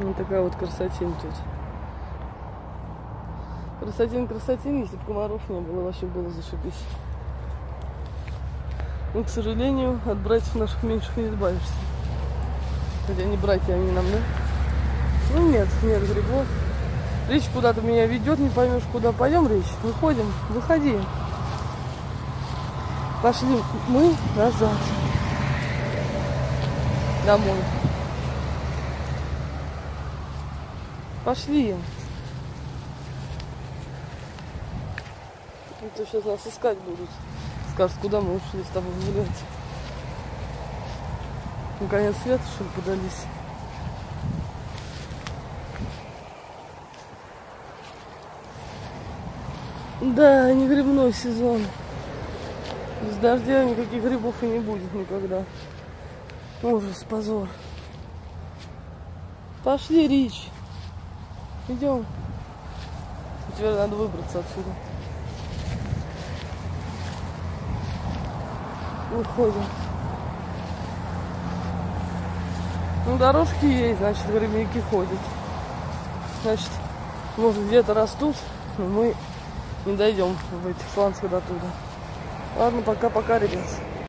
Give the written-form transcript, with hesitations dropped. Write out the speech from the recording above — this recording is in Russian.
Вот такая вот красотень тут. Красотень, если бы комаров не было, вообще было зашибись. Но, к сожалению, от братьев наших меньших не избавишься. Хотя не братья они нам, да? Ну нет грибов. Речь куда-то меня ведет, не поймешь куда. Пойдем, Речь, выходим, выходи. Пошли мы назад. Домой. Пошли. Это сейчас нас искать будут. Скажут, куда мы ушли с тобой гулять. Наконец света, что ли, подались. Да, не грибной сезон. Без дождя никаких грибов и не будет никогда. Ужас, позор. Пошли, Рич. Идем. Теперь надо выбраться отсюда. Выходим. Ну, дорожки есть, значит, грибники ходят. Значит, может, где-то растут, но мы не дойдем в этих сланцах до туда. Ладно, пока-пока, ребят.